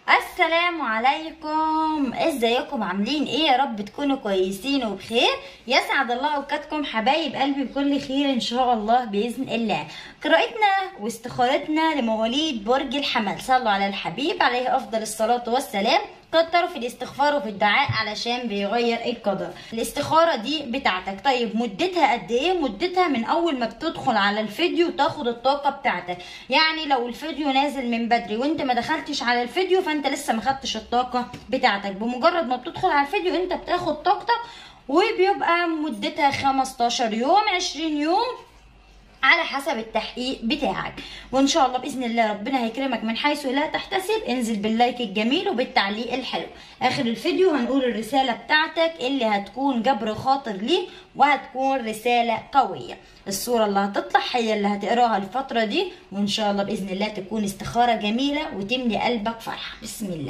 السلام عليكم، ازيكم؟ عاملين ايه؟ يا رب تكونوا كويسين وبخير. يسعد الله اوقاتكم حبايب قلبي بكل خير ان شاء الله باذن الله. قراءتنا واستخارتنا لمواليد برج الحمل، صلوا على الحبيب عليه افضل الصلاه والسلام. كتروا في الاستغفار وفي الدعاء علشان بيغير القدر. الاستخاره دي بتاعتك، طيب مدتها قد ايه؟ مدتها من اول ما بتدخل على الفيديو تاخد الطاقه بتاعتك. يعني لو الفيديو نازل من بدري وانت ما دخلتش على الفيديو فانت لسه ما خدتش الطاقه بتاعتك. بمجرد ما بتدخل على الفيديو انت بتاخد طاقتك، وبيبقى مدتها 15 يوم 20 يوم على حسب التحقيق بتاعك. وان شاء الله باذن الله ربنا هيكرمك من حيث لا تحتسب. انزل باللايك الجميل وبالتعليق الحلو. اخر الفيديو هنقول الرساله بتاعتك اللي هتكون جبر خاطر ليك، وهتكون رساله قويه. الصوره اللي هتطلع هي اللي هتقراها الفتره دي، وان شاء الله باذن الله تكون استخاره جميله وتملي قلبك فرحه. بسم الله.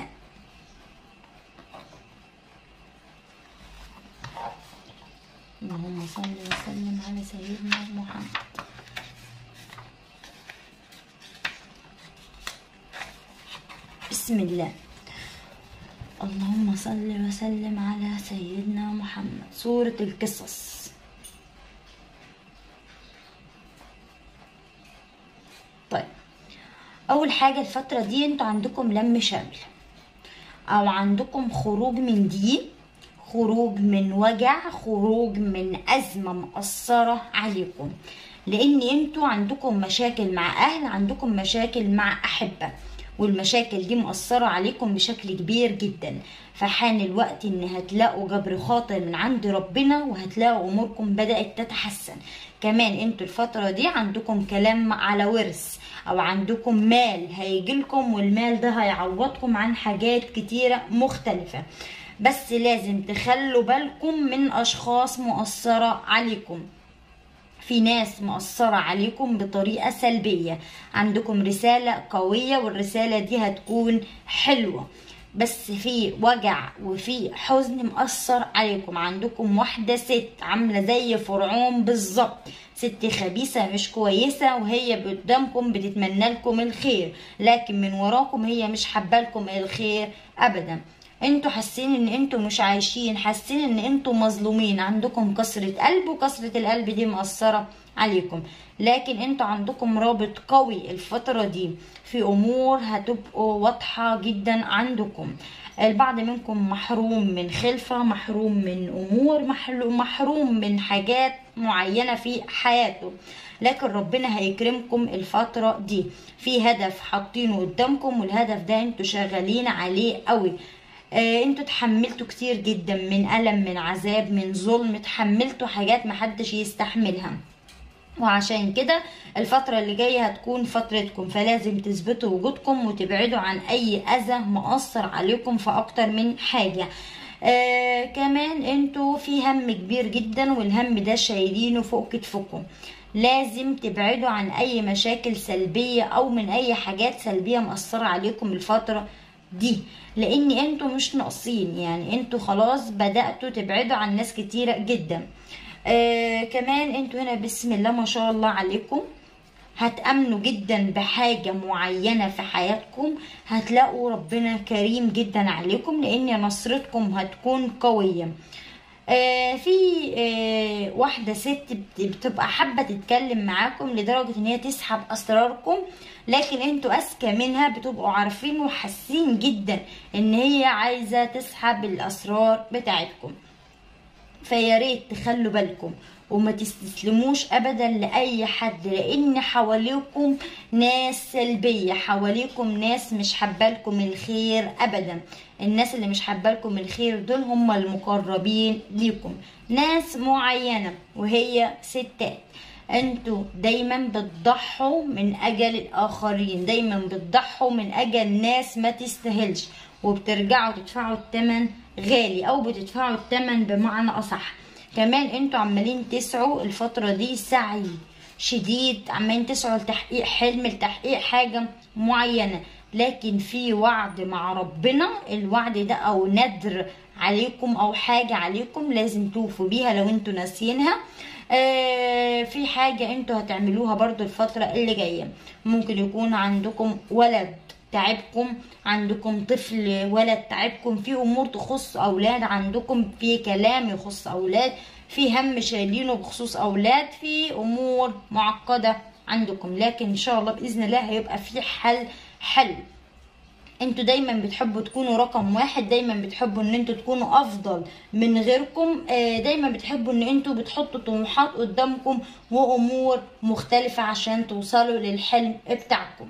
اللهم صل وسلم على سيدنا محمد. بسم الله. اللهم صل وسلم على سيدنا محمد. سورة القصص. طيب، اول حاجة الفترة دي انتوا عندكم لم شمل، او عندكم خروج من ضيق، خروج من وجع، خروج من أزمة مؤثرة عليكم، لأن انتوا عندكم مشاكل مع أهل، عندكم مشاكل مع أحبة، والمشاكل دي مؤثرة عليكم بشكل كبير جدا. فحان الوقت ان هتلاقوا جبر خاطر من عند ربنا، وهتلاقوا اموركم بدأت تتحسن. كمان انتوا الفترة دي عندكم كلام على ورث، او عندكم مال هيجيلكم، والمال ده هيعوضكم عن حاجات كتيرة مختلفة. بس لازم تخلوا بالكم من اشخاص مؤثرة عليكم. في ناس مؤثرة عليكم بطريقة سلبية. عندكم رسالة قوية، والرسالة دي هتكون حلوة، بس في وجع وفي حزن مؤثر عليكم. عندكم واحدة ست عاملة زي فرعون بالظبط، ست خبيثة مش كويسة، وهي قدامكم بتتمنى لكم الخير، لكن من وراكم هي مش حابة لكم الخير ابدا. انتوا حاسين ان انتوا مش عايشين، حاسين ان انتوا مظلومين، عندكم كسرة قلب، وكسرة القلب دي مؤثرة عليكم. لكن انتوا عندكم رابط قوي الفترة دي في امور هتبقوا واضحة جدا عندكم. البعض منكم محروم من خلفة، محروم من امور، محروم من حاجات معينة في حياته، لكن ربنا هيكرمكم الفترة دي. في هدف حاطينه قدامكم، والهدف ده انتوا شغالين عليه قوي. انتوا تحملتوا كتير جدا من ألم، من عذاب، من ظلم، تحملتوا حاجات محدش يستحملها، وعشان كده الفترة اللي جاية هتكون فترتكم. فلازم تثبتوا وجودكم وتبعدوا عن اي اذى مؤثر عليكم في اكتر من حاجة. كمان انتوا في هم كبير جدا، والهم ده شايلينه فوق كتفكم. لازم تبعدوا عن اي مشاكل سلبية او من اي حاجات سلبية مؤثرة عليكم الفترة دي، لان انتوا مش ناقصين. يعني انتوا خلاص بدأتوا تبعدوا عن ناس كتيرة جدا. كمان انتوا هنا بسم الله ما شاء الله عليكم هتأمنوا جدا بحاجة معينة في حياتكم، هتلاقوا ربنا كريم جدا عليكم، لان نصرتكم هتكون قوية. في واحدة ست بتبقى حابة تتكلم معاكم لدرجة ان هي تسحب اسراركم، لكن انتوا اذكى منها، بتبقوا عارفين وحاسين جدا ان هي عايزة تسحب الاسرار بتاعتكم. فياريت تخلوا بالكم وما تستسلموش ابدا لاي حد، لان حواليكم ناس سلبية، حواليكم ناس مش حبالكم الخير ابدا. الناس اللي مش حبالكم الخير دول هم المقربين ليكم، ناس معينة وهي ستات. انتوا دايما بتضحوا من اجل الاخرين، دايما بتضحوا من اجل ناس ما تستاهلش، وبترجعوا تدفعوا الثمن غالي، او بتدفعوا الثمن بمعنى اصح. كمان انتوا عمالين تسعوا الفترة دي سعي شديد، عمالين تسعوا لتحقيق حلم، لتحقيق حاجة معينة، لكن في وعد مع ربنا. الوعد ده او ندر عليكم او حاجة عليكم لازم توفوا بيها لو انتوا ناسيينها. في حاجة انتوا هتعملوها برضو الفترة اللي جاية. ممكن يكون عندكم ولد تعبكم، عندكم طفل ولد تعبكم، في امور تخص اولاد عندكم، في كلام يخص اولاد، في هم شايلينه بخصوص اولاد، في امور معقده عندكم. لكن ان شاء الله باذن الله هيبقى في حل. انتوا دايما بتحبوا تكونوا رقم واحد، دايما بتحبوا ان انتوا تكونوا افضل من غيركم، دايما بتحبوا ان انتوا بتحطوا طموحات قدامكم وامور مختلفة عشان توصلوا للحلم بتاعكم.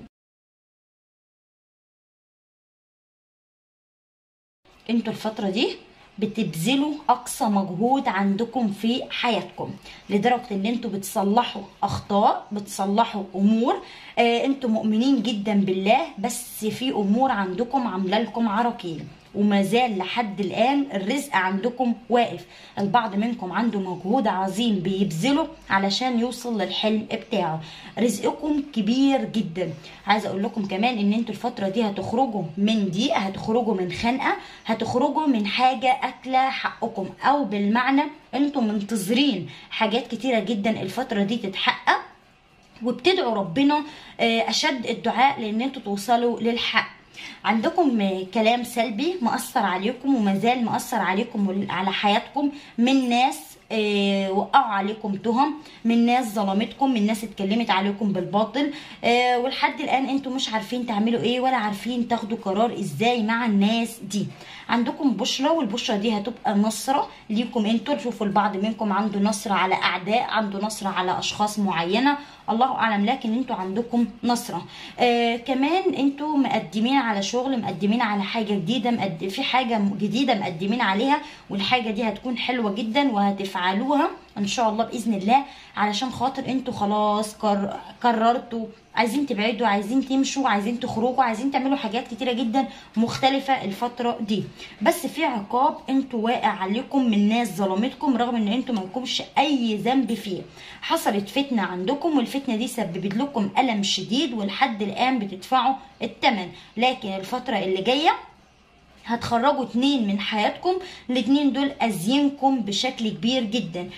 انتوا الفترة دي بتبذلوا اقصى مجهود عندكم في حياتكم، لدرجة ان انتوا بتصلحوا اخطاء، بتصلحوا امور، انتوا مؤمنين جدا بالله، بس في امور عندكم عامله لكم عراقيل، وما زال لحد الان الرزق عندكم واقف. البعض منكم عنده مجهود عظيم بيبذله علشان يوصل للحلم بتاعه، رزقكم كبير جدا. عايزه اقول لكم كمان ان انتوا الفتره دي هتخرجوا من ضيق، هتخرجوا من خنقه، هتخرجوا من حاجه اكله حقكم، او بالمعنى انتوا منتظرين حاجات كتيره جدا الفتره دي تتحقق، وبتدعوا ربنا اشد الدعاء لان انتوا توصلوا للحق. عندكم كلام سلبي مؤثر عليكم ومازال مؤثر عليكم وعلى حياتكم، من ناس وقعوا عليكم تهم، من ناس ظلمتكم، من ناس اتكلمت عليكم بالباطل، ولحد الان انتوا مش عارفين تعملوا ايه ولا عارفين تاخدوا قرار ازاي مع الناس دي. عندكم بشرة، والبشرة دي هتبقى نصرة ليكم انتوا. تشوفوا البعض منكم عنده نصرة على اعداء، عنده نصرة على اشخاص معينة، الله اعلم، لكن انتوا عندكم نصرة. كمان انتوا مقدمين على شغل، مقدمين على حاجة جديدة، في حاجة جديدة مقدمين عليها، والحاجة دي هتكون حلوة جدا وهتفعلوها ان شاء الله باذن الله، علشان خاطر انتوا خلاص قررتوا عايزين تبعدوا، عايزين تمشوا، عايزين تخرجوا، عايزين تعملوا حاجات كتيرة جدا مختلفة الفترة دي. بس في عقاب انتوا واقع عليكم من ناس ظلمتكم، رغم ان انتوا مالكمش اي ذنب فيه. حصلت فتنة عندكم، والفتنة دي سببت لكم ألم شديد، ولحد الآن بتدفعوا الثمن. لكن الفترة اللي جاية هتخرجوا 2 من حياتكم، الاتنين دول اذينكم بشكل كبير جدا،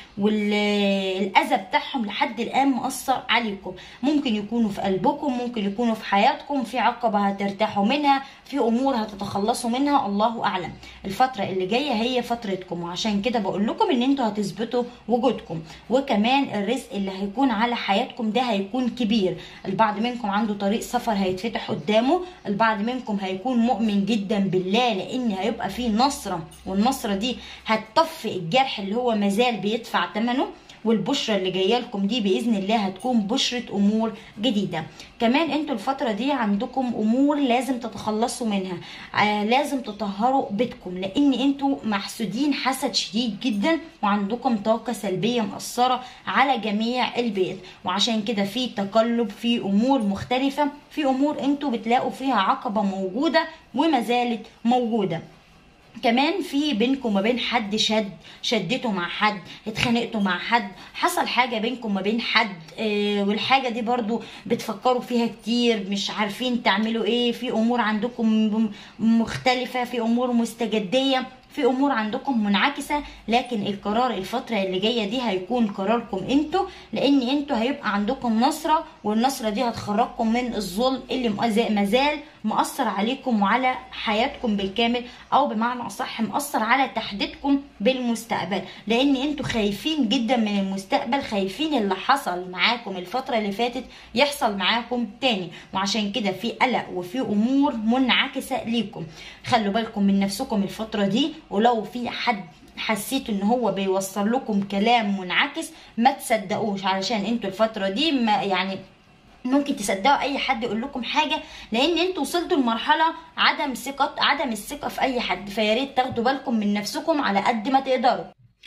والاذى بتاعهم لحد الان مؤثر عليكم. ممكن يكونوا في قلبكم، ممكن يكونوا في حياتكم، في عقبة هترتاحوا منها، في امور هتتخلصوا منها، الله اعلم. الفترة اللي جاية هي فترتكم، وعشان كده بقول لكم ان انتوا هتثبتوا وجودكم. وكمان الرزق اللي هيكون على حياتكم ده هيكون كبير. البعض منكم عنده طريق سفر هيتفتح قدامه، البعض منكم هيكون مؤمن جدا بالله لان هيبقى فيه نصرة، والنصرة دي هتطفي الجرح اللي هو مازال بيدفع ثمنه. والبشرة اللي جايه لكم دي باذن الله هتكون بشرة امور جديدة. كمان انتوا الفترة دي عندكم امور لازم تتخلصوا منها، لازم تطهروا بيتكم، لان انتوا محسودين حسد شديد جدا، وعندكم طاقة سلبية مأثرة على جميع البيت، وعشان كده في تقلب، في امور مختلفة، في امور انتوا بتلاقوا فيها عقبة موجودة وما زالت موجودة. كمان في بينكم وما بين حد شدته مع حد، اتخانقتوا مع حد، حصل حاجة بينكم وما بين حد، والحاجة دي برضو بتفكروا فيها كتير، مش عارفين تعملوا ايه، في امور عندكم مختلفة، في امور مستجدية، في امور عندكم منعكسه. لكن القرار الفتره اللي جايه دي هيكون قراركم انتوا، لان انتوا هيبقى عندكم نصره، والنصره دي هتخرجكم من الظلم اللي مازال مؤثر عليكم وعلى حياتكم بالكامل، او بمعنى اصح مؤثر على تحديدكم بالمستقبل، لان انتوا خايفين جدا من المستقبل، خايفين اللي حصل معاكم الفتره اللي فاتت يحصل معاكم تاني، وعشان كده في قلق وفي امور منعكسه ليكم. خلوا بالكم من نفسكم الفتره دي، ولو في حد حسيت ان هو بيوصل لكم كلام منعكس ما تصدقوش، علشان انتوا الفتره دي ما يعني ممكن تصدقوا اي حد يقول لكم حاجه، لان انتوا وصلتوا لمرحله عدم الثقه في اي حد. فيا ريت تاخدوا بالكم من نفسكم على قد ما تقدروا.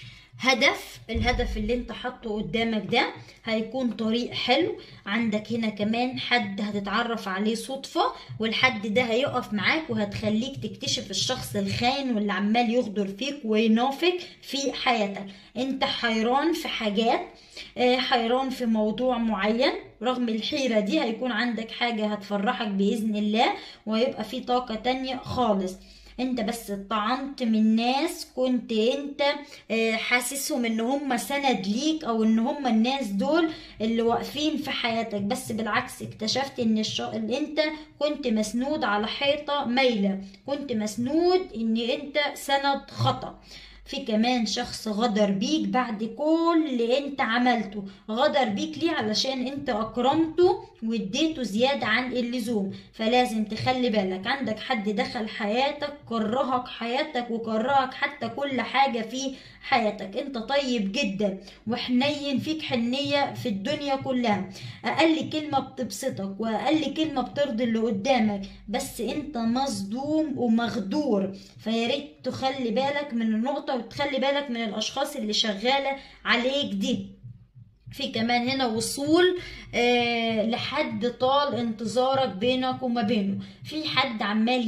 الهدف اللي انت حاطه قدامك ده هيكون طريق حلو. عندك هنا كمان حد هتتعرف عليه صدفة، والحد ده هيقف معاك وهتخليك تكتشف الشخص الخاين واللي عمال يغدر فيك وينافق في حياتك. انت حيران في حاجات، حيران في موضوع معين، رغم الحيرة دي هيكون عندك حاجة هتفرحك بإذن الله، وهيبقى في طاقة تانية خالص. انت بس اتطعنت من ناس كنت انت حاسسهم ان هم سند ليك، او ان هم الناس دول اللي واقفين في حياتك، بس بالعكس اكتشفت ان اللي انت كنت مسنود على حيطة مايلة، كنت مسنود ان انت سند خطأ. في كمان شخص غدر بيك بعد كل اللي انت عملته. غدر بيك ليه؟ علشان انت اكرمته واديته زيادة عن اللزوم. فلازم تخلي بالك، عندك حد دخل حياتك كرهك حياتك وكرهك حتى كل حاجة في حياتك. انت طيب جدا وحنين، فيك حنية في الدنيا كلها، اقل كلمة بتبسطك واقل كلمة بترضي اللي قدامك، بس انت مصدوم ومغدور. فياريت تخلي بالك من النقطة وتخلي بالك من الاشخاص اللي شغالة عليك دي. في كمان هنا وصول لحد طال انتظارك بينك وما بينه. في حد عمال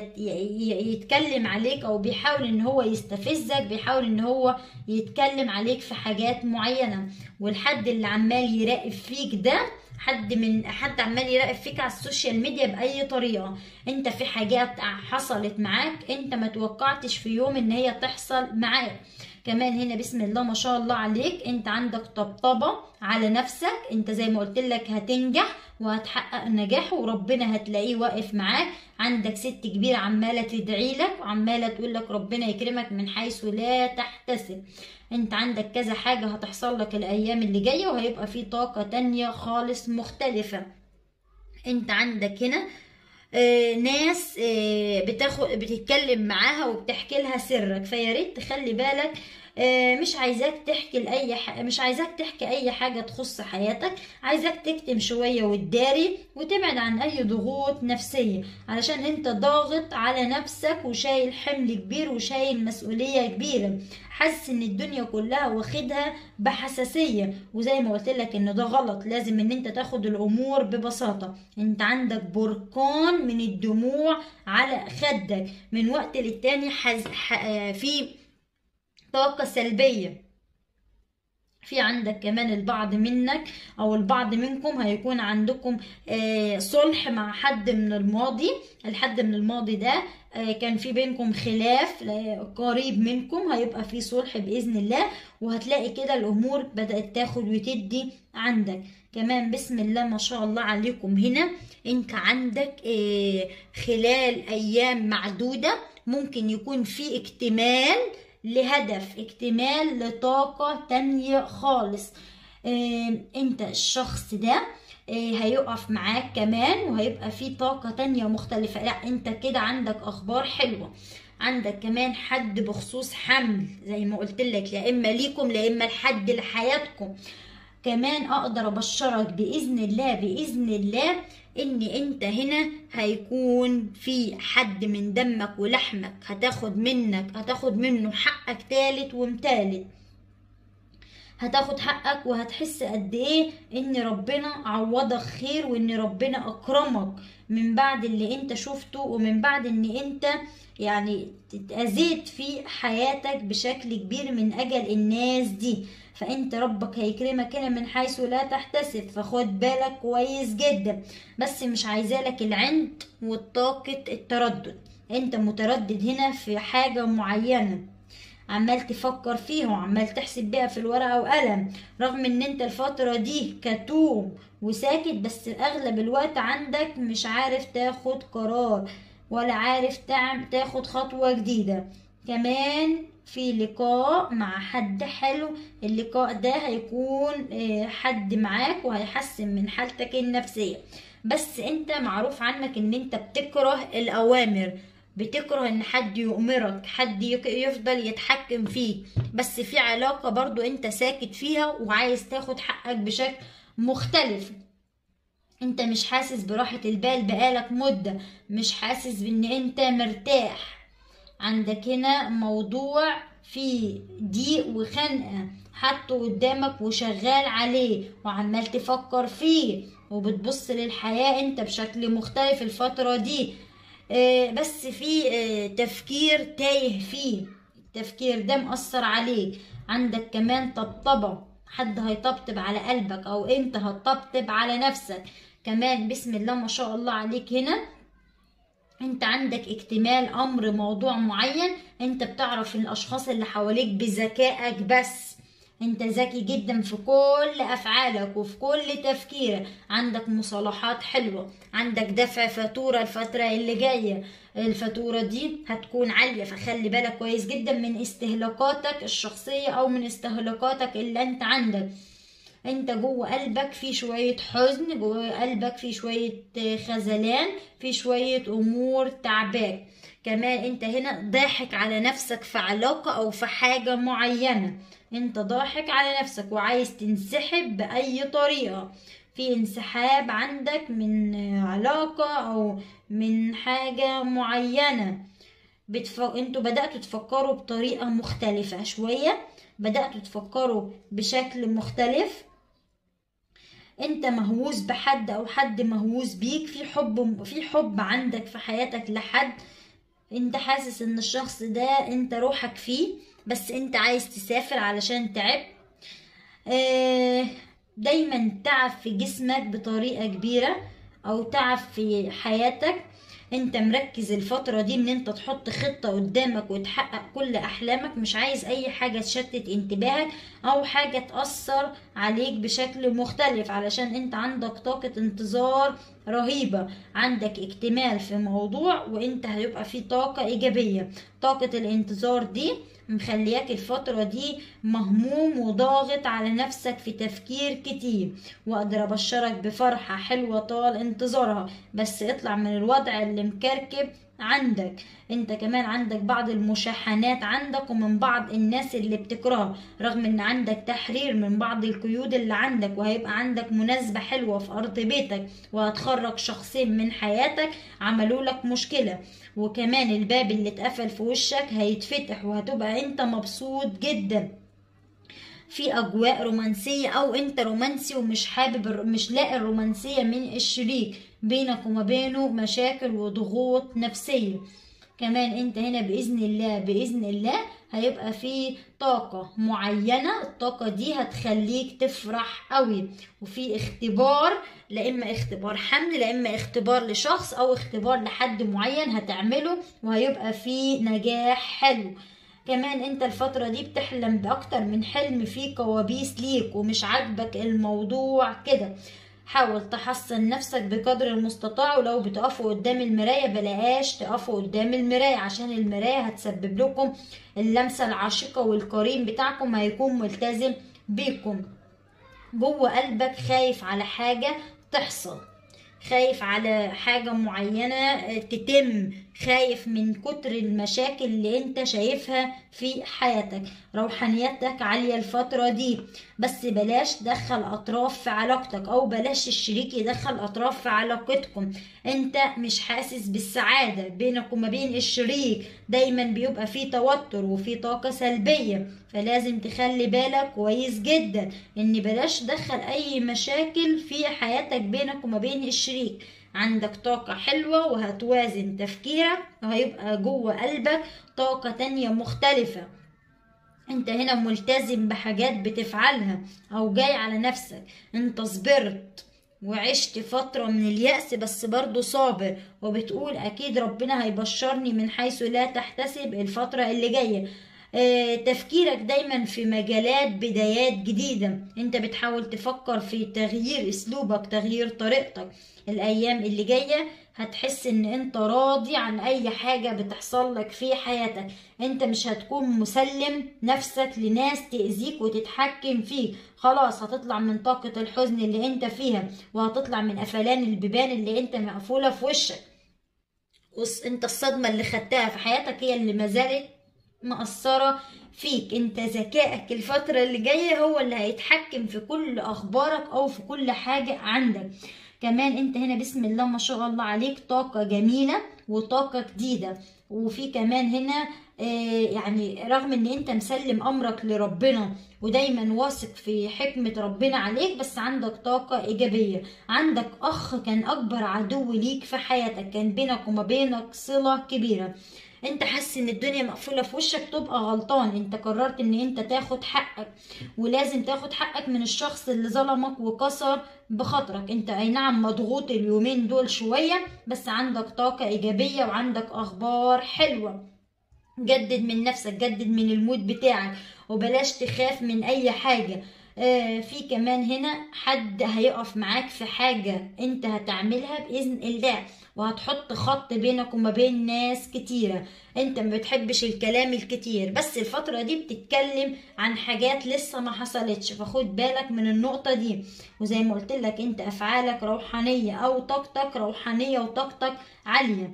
يتكلم عليك، او بيحاول ان هو يستفزك، بيحاول ان هو يتكلم عليك في حاجات معينة. والحد اللي عمال يراقب فيك ده حد عمال يراقب فيك على السوشيال ميديا بأي طريقة. انت في حاجات حصلت معاك انت ما توقعتش في يوم ان هي تحصل معاك. كمان هنا بسم الله ما شاء الله عليك، انت عندك طبطبة على نفسك. انت زي ما قلت لك هتنجح وهتحقق نجاح وربنا هتلاقيه واقف معاك. عندك ست كبيرة عمالة تدعي لك وعمالة تقول لك ربنا يكرمك من حيث لا تحتسب. انت عندك كذا حاجة هتحصل لك الايام اللي جاية، وهيبقى في طاقة تانية خالص مختلفة. انت عندك هنا ناس بتتكلم معاها وبتحكي لها سرك، فياريت تخلي بالك. مش عايزاك تحكي مش عايزاك تحكي اي حاجة تخص حياتك، عايزاك تكتم شوية وتداري وتبعد عن اي ضغوط نفسية، علشان انت ضاغط على نفسك وشايل حمل كبير وشايل مسؤولية كبيرة، حاسس ان الدنيا كلها واخدها بحساسية. وزي ما قلت لك ان ده غلط، لازم ان انت تاخد الامور ببساطة. انت عندك بركان من الدموع على خدك من وقت للتاني، في طاقة سلبية. في عندك كمان البعض منك او البعض منكم هيكون عندكم صلح مع حد من الماضي. الحد من الماضي ده كان في بينكم خلاف، قريب منكم هيبقى في صلح بإذن الله، وهتلاقي كده الامور بدأت تاخد وتدي عندك. كمان بسم الله ما شاء الله عليكم هنا انت عندك خلال ايام معدودة ممكن يكون في اكتمال لهدف، اكتمال لطاقة تانية خالص. انت الشخص ده هيقف معاك كمان وهيبقى فيه طاقة تانية مختلفة. لا انت كده عندك اخبار حلوة. عندك كمان حد بخصوص حمل زي ما قلت لك، لا اما ليكم لا اما لحد لحياتكم. كمان اقدر ابشرك باذن الله باذن الله ان انت هنا هيكون في حد من دمك ولحمك هتاخد منه حقك تالت ومتالت. هتاخد حقك وهتحس قد ايه ان ربنا عوضك خير، وان ربنا اكرمك من بعد اللي انت شفته، ومن بعد ان انت يعني اتأذيت في حياتك بشكل كبير من اجل الناس دي. فانت ربك هيكرمك هنا من حيث لا تحتسب، فخد بالك كويس جدا. بس مش عايزالك العند والطاقة التردد. انت متردد هنا في حاجة معينة، عمال تفكر فيها وعمال تحسب بيها في الورقة وقلم، رغم ان انت الفترة دي كتوم وساكت، بس اغلب الوقت عندك مش عارف تاخد قرار ولا عارف تاخد خطوة جديدة. كمان في لقاء مع حد حلو، اللقاء ده هيكون حد معاك وهيحسن من حالتك النفسية. بس انت معروف عنك ان انت بتكره الاوامر، بتكره ان حد يؤمرك، حد يفضل يتحكم فيك. بس في علاقة برضو انت ساكت فيها وعايز تاخد حقك بشكل مختلف. انت مش حاسس براحة البال بقالك مدة، مش حاسس بان انت مرتاح. عندك هنا موضوع فيه ضيق وخنقة حطه قدامك وشغال عليه وعمال تفكر فيه، وبتبص للحياة انت بشكل مختلف الفترة دي. بس في تفكير تايه فيه، التفكير ده مأثر عليك. عندك كمان طبطبة، حد هيطبطب على قلبك او انت هتطبطب على نفسك. كمان بسم الله ما شاء الله عليك هنا انت عندك اكتمال امر موضوع معين، انت بتعرف الاشخاص اللي حواليك بذكائك، بس انت ذكي جدا في كل افعالك وفي كل تفكيرك، عندك مصالحات حلوة، عندك دفع فاتورة الفترة اللي جاية، الفاتورة دي هتكون عالية، فخلي بالك كويس جدا من استهلاكاتك الشخصية او من استهلاكاتك اللي انت عندك. انت جوه قلبك في شوية حزن، جوه قلبك في شوية خذلان، في شوية امور تعباك. كمان انت هنا ضاحك على نفسك في علاقة او في حاجة معينة، انت ضاحك على نفسك وعايز تنسحب بأي طريقة، في انسحاب عندك من علاقة او من حاجة معينة. انتوا بدأتوا تفكروا بطريقة مختلفة شوية، بدأتوا تفكروا بشكل مختلف، انت مهووس بحد او حد مهووس بيك، في حب عندك في حياتك لحد، انت حاسس ان الشخص ده انت روحك فيه، بس انت عايز تسافر علشان تعب. دايما تعب في جسمك بطريقة كبيرة او تعب في حياتك، انت مركز الفترة دي ان انت تحط خطة قدامك وتحقق كل احلامك، مش عايز اي حاجة تشتت انتباهك او حاجة تأثر عليك بشكل مختلف، علشان انت عندك طاقة انتظار رهيبة، عندك اكتمال في موضوع وانت هيبقى في طاقة ايجابية. طاقة الانتظار دي مخلياك الفترة دي مهموم وضاغط على نفسك في تفكير كتير، واقدر ابشرك بفرحة حلوة طال انتظارها، بس اطلع من الوضع اللي مكركب عندك. انت كمان عندك بعض المشاحنات عندك ومن بعض الناس اللي بتكرهها، رغم ان عندك تحرير من بعض القيود اللي عندك، وهيبقى عندك مناسبة حلوة في ارض بيتك وهتخرج شخصين من حياتك عملوا لك مشكلة، وكمان الباب اللي اتقفل في وشك هيتفتح وهتبقى انت مبسوط جدا. في اجواء رومانسية او انت رومانسي ومش حابب مش لاقي الرومانسية من الشريك، بينك وما بينه مشاكل وضغوط نفسية. كمان انت هنا بإذن الله هيبقى في طاقة معينة، الطاقة دي هتخليك تفرح قوي، وفي اختبار، لا اما اختبار حمل لا اما اختبار لشخص او اختبار لحد معين هتعمله وهيبقى في نجاح حلو. كمان انت الفترة دي بتحلم بأكتر من حلم، فيه كوابيس ليك ومش عاجبك الموضوع كده، حاول تحسن نفسك بقدر المستطاع، ولو بتقفوا قدام المراية بلاش تقفوا قدام المراية، عشان المراية هتسبب لكم اللمسة العاشقة، والقرين بتاعكم هيكون ملتزم بيكم. جوه قلبك خايف على حاجة تحصل، خايف على حاجة معينة تتم، خايف من كتر المشاكل اللي انت شايفها في حياتك. روحانيتك عالية الفترة دي، بس بلاش تدخل اطراف في علاقتك او بلاش الشريك يدخل اطراف في علاقتكم، انت مش حاسس بالسعادة بينك وما بين الشريك، دايما بيبقى فيه توتر وفيه طاقة سلبية، فلازم تخلي بالك كويس جدا ان بلاش تدخل اي مشاكل في حياتك بينك وما بين الشريك. عندك طاقة حلوة وهتوازن تفكيرك وهيبقى جوه قلبك طاقة تانية مختلفة، انت هنا ملتزم بحاجات بتفعلها او جاي على نفسك، انت صبرت وعشت فترة من اليأس بس برضو صابر، وبتقول اكيد ربنا هيبشرني من حيث لا تحتسب الفترة اللي جاية. تفكيرك دايما في مجالات بدايات جديدة، انت بتحاول تفكر في تغيير اسلوبك تغيير طريقتك. الايام اللي جاية هتحس ان انت راضي عن اي حاجة بتحصل لك في حياتك، انت مش هتكون مسلم نفسك لناس تأذيك وتتحكم فيك، خلاص هتطلع من طاقة الحزن اللي انت فيها وهتطلع من قفلان البيبان اللي انت مقفولة في وشك. انت الصدمة اللي خدتها في حياتك هي اللي مازالت مأثرة فيك، انت ذكائك الفترة اللي جاية هو اللي هيتحكم في كل اخبارك او في كل حاجة عندك. كمان انت هنا بسم الله ما شاء الله عليك طاقة جميلة وطاقة جديدة، وفي كمان هنا يعني رغم ان انت مسلم امرك لربنا ودايما واثق في حكمة ربنا عليك، بس عندك طاقة ايجابية، عندك اخ كان اكبر عدو ليك في حياتك، كان بينك وما بينك صلة كبيرة، انت حاسس ان الدنيا مقفولة في وشك، تبقى غلطان. انت قررت ان انت تاخد حقك، ولازم تاخد حقك من الشخص اللي ظلمك وكسر بخاطرك. انت اي نعم مضغوط اليومين دول شوية، بس عندك طاقة ايجابية وعندك اخبار حلوة. جدد من نفسك، جدد من المود بتاعك، وبلاش تخاف من اي حاجة. في كمان هنا حد هيقف معاك في حاجة انت هتعملها بإذن الله، وهتحط خط بينك وما بين ناس كتيرة. انت ما بتحبش الكلام الكتير، بس الفترة دي بتتكلم عن حاجات لسه ما حصلتش، فخد بالك من النقطة دي. وزي ما قلت لك انت افعالك روحانية او طاقتك روحانية وطاقتك عالية.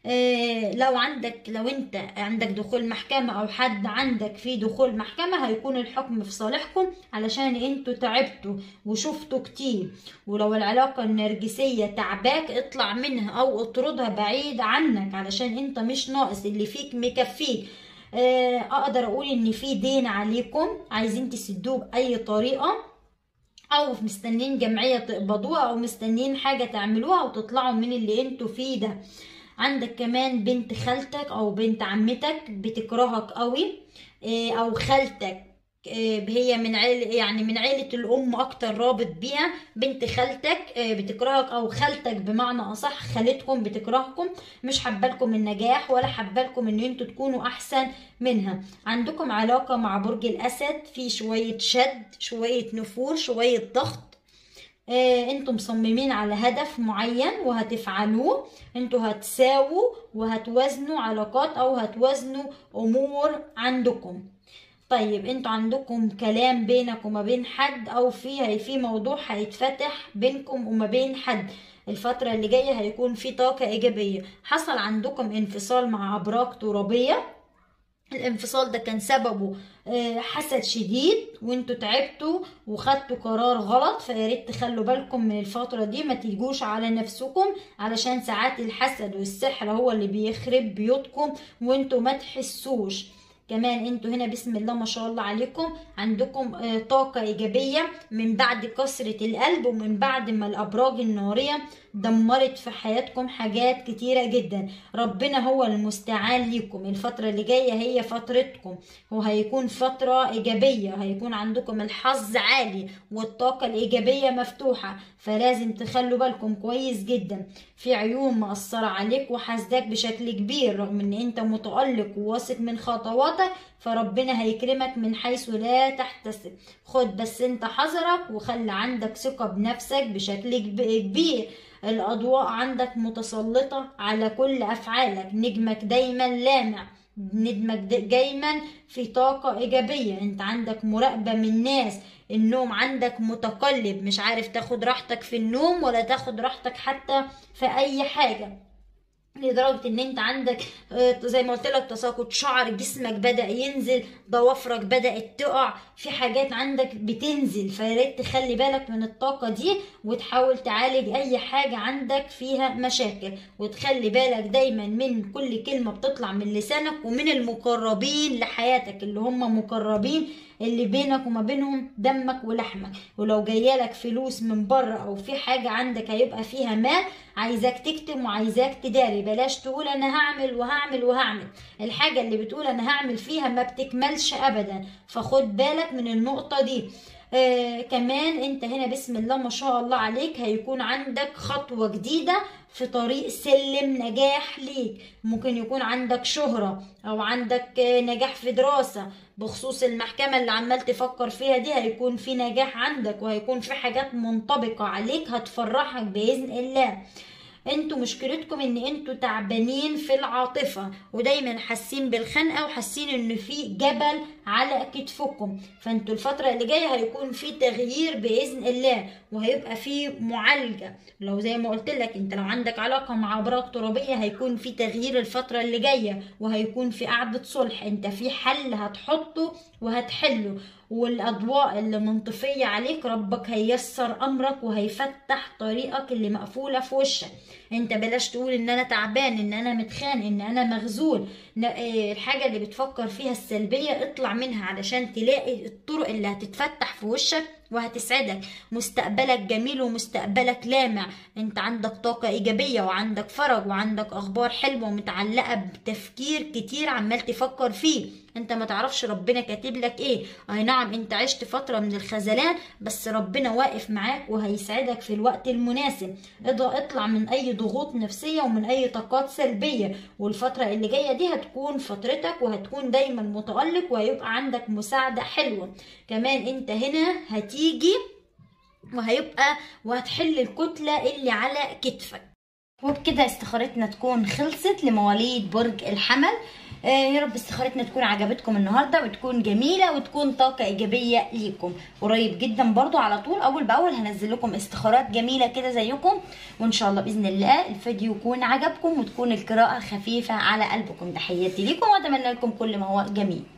لو انت عندك دخول محكمة او حد عندك في دخول محكمة، هيكون الحكم في صالحكم علشان انتوا تعبتوا وشفتوا كتير. ولو العلاقة النرجسية تعباك، اطلع منها او اطردها بعيد عنك، علشان انت مش ناقص، اللي فيك مكفيك. اقدر اقول ان في دين عليكم عايزين تسدوه باي طريقة، او مستنين جمعية تقبضوها، او مستنين حاجة تعملوها وتطلعوا من اللي انتوا فيه ده. عندك كمان بنت خالتك او بنت عمتك بتكرهك قوي، او خالتك هي من عيلة، يعني من عيلة الام اكتر رابط بيها. بنت خالتك بتكرهك، او خالتك بمعنى اصح خالتكم بتكرهكم، مش حبالكم النجاح ولا حبالكم ان انتوا تكونوا احسن منها. عندكم علاقة مع برج الاسد في شوية شد، شوية نفور، شوية ضغط. انتوا مصممين على هدف معين وهتفعلوه. انتوا هتساووا وهتوازنوا علاقات، او هتوازنوا امور عندكم. طيب انتوا عندكم كلام بينك وما بين حد، او في موضوع هيتفتح بينكم وما بين حد. الفترة اللي جاية هيكون في طاقة ايجابية. حصل عندكم انفصال مع ابراج ترابية، الانفصال ده كان سببه حسد شديد، وانتوا تعبتوا وخدتوا قرار غلط. فياريت تخلوا بالكم من الفترة دي، ما تيجوش على نفسكم، علشان ساعات الحسد والسحر هو اللي بيخرب بيوتكم وانتوا ما تحسوش. كمان انتوا هنا بسم الله ما شاء الله عليكم عندكم طاقة ايجابية من بعد كسرة القلب، ومن بعد ما الابراج النارية دمرت في حياتكم حاجات كتيرة جدا. ربنا هو المستعان ليكم. الفترة اللي جاية هي فترتكم، وهيكون فترة ايجابية، هيكون عندكم الحظ عالي والطاقة الايجابية مفتوحة. فلازم تخلوا بالكم كويس جدا. في عيون مأثرة عليك وحاسداك بشكل كبير، رغم ان انت متألق وواثق من خطواتك، فربنا هيكرمك من حيث لا تحتسب. خد بس انت حذرك، وخلي عندك ثقة بنفسك بشكل كبير. الأضواء عندك متسلطة على كل أفعالك، نجمك دايما لامع، نجمك دايما في طاقة إيجابية. انت عندك مراقبة من الناس، النوم عندك متقلب، مش عارف تاخد راحتك في النوم ولا تاخد راحتك حتى في أي حاجة، لدرجة ان انت عندك زي ما قلت لك تساقط شعر، جسمك بدأ ينزل، ضوافرك بدأت تقع، في حاجات عندك بتنزل. فياريت تخلي بالك من الطاقة دي، وتحاول تعالج اي حاجة عندك فيها مشاكل. وتخلي بالك دايما من كل كلمة بتطلع من لسانك، ومن المقربين لحياتك اللي هم مقربين، اللي بينك وما بينهم دمك ولحمك. ولو جايالك فلوس من بره، او في حاجة عندك هيبقى فيها مال، عايزاك تكتم وعايزاك تداري. بلاش تقول انا هعمل وهعمل وهعمل، الحاجة اللي بتقول انا هعمل فيها ما بتكملش ابدا، فخد بالك من النقطة دي. كمان انت هنا بسم الله ما شاء الله عليك هيكون عندك خطوة جديدة في طريق سلم نجاح ليك. ممكن يكون عندك شهرة، او عندك نجاح في دراسة. بخصوص المحكمة اللي عمال تفكر فيها دي، هيكون في نجاح عندك، وهيكون في حاجات منطبقة عليك هتفرحك بإذن الله. انتوا مشكلتكم ان انتوا تعبانين في العاطفة، ودايما حاسين بالخنقة، وحاسين ان في جبل على كتفكم. فانتوا الفترة اللي جاية هيكون في تغيير بإذن الله، وهيبقى في معالجة. لو زي ما قلت لك انت لو عندك علاقة مع ابراج ترابية، هيكون في تغيير الفترة اللي جاية، وهيكون في قعدة صلح. انت في حل هتحطه وهتحله. والاضواء اللي منطفية عليك ربك هييسر امرك، وهيفتح طريقك اللي مقفولة في وشك. انت بلاش تقول ان انا تعبان، ان انا متخان، ان انا مغزول. الحاجة اللي بتفكر فيها السلبية اطلع منها، علشان تلاقي الطرق اللي هتتفتح في وشك وهتسعدك. مستقبلك جميل ومستقبلك لامع. انت عندك طاقة ايجابية وعندك فرج وعندك اخبار حلوة متعلقة بتفكير كتير عمال تفكر فيه. انت ما تعرفش ربنا كاتب لك ايه. اي نعم انت عشت فترة من الخذلان، بس ربنا واقف معاك وهيسعدك في الوقت المناسب. اطلع من اي ضغوط نفسية ومن اي طاقات سلبية، والفترة اللي جاية دي هتكون فترتك وهتكون دايما متألق وهيبقى عندك مساعدة حلوة. كمان انت هنا هتيجي وهتحل الكتلة اللي على كتفك. وبكده استخارتنا تكون خلصت لمواليد برج الحمل. يا رب استخارتنا تكون عجبتكم النهارده وتكون جميله وتكون طاقه ايجابيه ليكم. قريب جدا برضو على طول اول باول هنزل لكم استخارات جميله كده زيكم، وان شاء الله باذن الله الفيديو يكون عجبكم وتكون القراءه خفيفه على قلبكم. تحياتي ليكم واتمنى لكم كل ما هو جميل.